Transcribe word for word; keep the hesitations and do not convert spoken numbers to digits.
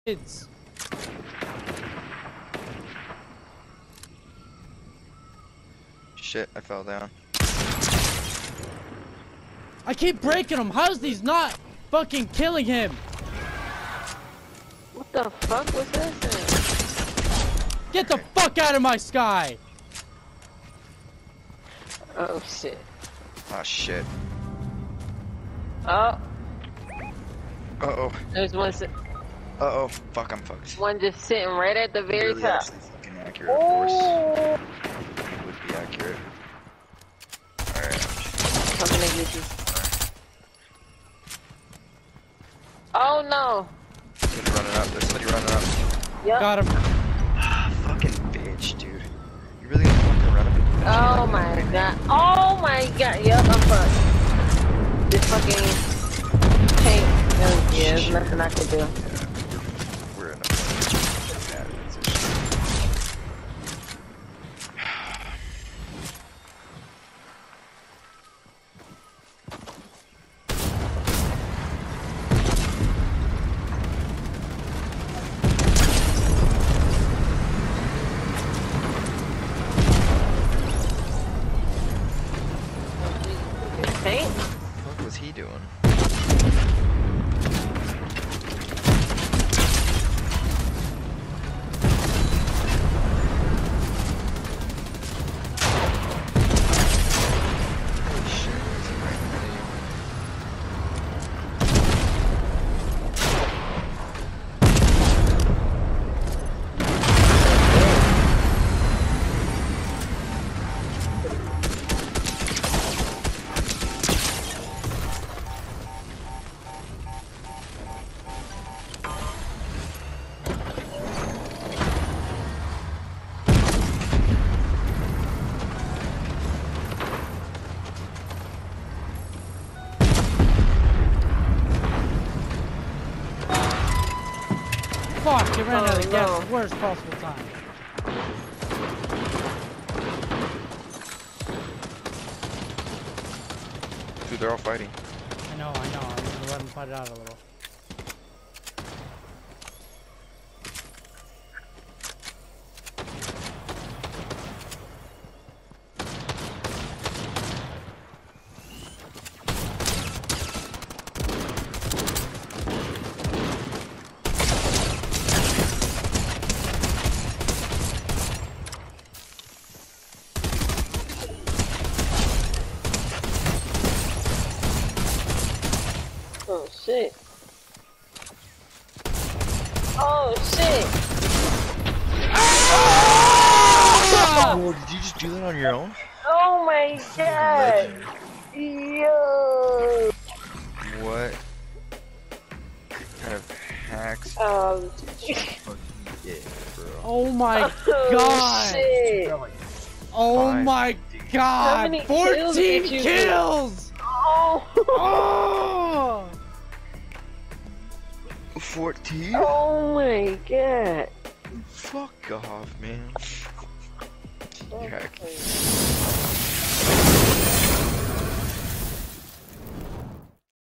kids. Shit, I fell down. I keep breaking him. How's these not fucking killing him? What the fuck was this? Get the fuck out of my sky! Oh shit. Oh shit. Oh. Uh oh. There's one. Si Uh oh. Fuck, I'm fucked. one just sitting right at the very Really top. actually fucking accurate, of course. Oh. It would be accurate. Alright. I'm gonna get you. Oh no. Somebody running up. There's somebody running up. Yep. Got him. Ah, fucking bitch, dude. You really gonna fucking run up and do that Oh shit? my god. Oh my god. Yep, I'm fucked. This fucking tank. Oh, yeah, there's nothing I can do. Yeah, we're, we're in a fucking bad position. Tank? What was he doing? Holy shit, is he right in front of you? Fuck, you ran Oh, out of gas no. at the worst possible time. Dude, they're all fighting. I know, I know. I'm gonna let him fight it out a little. Oh shit. Oh shit. Oh, did you just do that on your own? Oh my god. Yo. What kind of hacks Um. fucking get, bro? Oh my Oh, god! shit. Oh Five. my How god! many kills fourteen did you kills! Oh. Oh! fourteen? Oh my god. Fuck off, man. You're hacking.